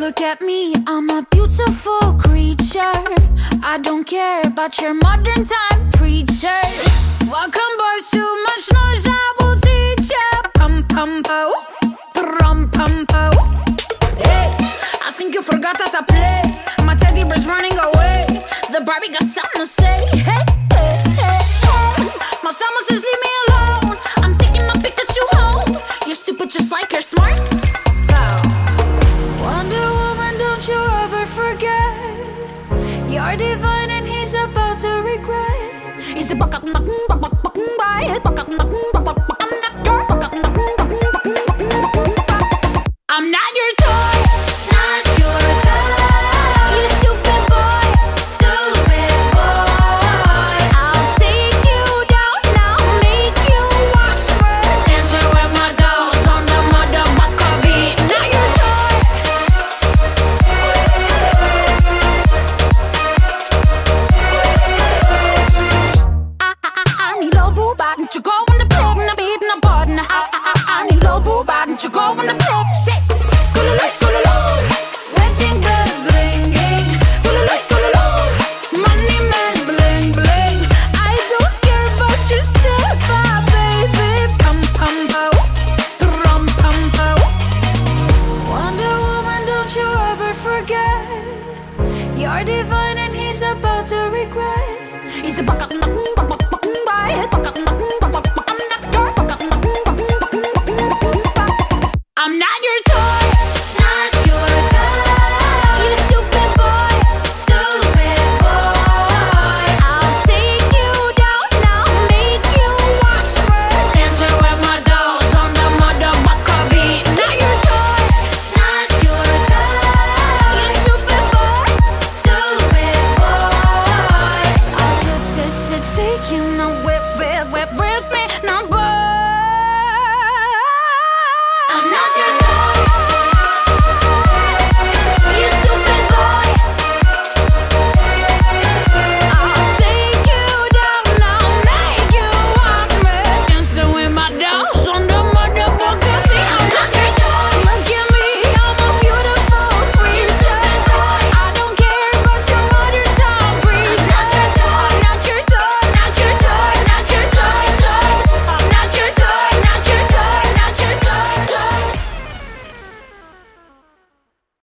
look at me, I'm a beautiful creature. I don't care about your modern time preacher. Welcome boys, too much noise, I will teach ya. Pum pum po, pum pum po. Hey, I think you forgot how to play. My teddy bear's running away. The Barbie got something to say. Hey, hey, hey, hey. My summer says leave me alone. I'm taking my Pikachu home. You're stupid just like you're smart. Wonder Woman, don't you ever forget. You're divine and he's about to regret. He's a I'm not your toy, not your toy. You stupid boy, stupid boy. I'll take you down, I'll make you watch me dancing with my dolls on the motherfucker beat. Not your toy. I need a boo bot, don't you go on the pig, and I'm beating a button. I need a boo bot, don't you go on the pig, shit. Wedding bells ringing, money man bling bling. I don't care about your stuff, baby. Pum pum po, pum pum po. Wonder Woman, don't you ever forget. You're divine and he's about to regret. He's a I'm not your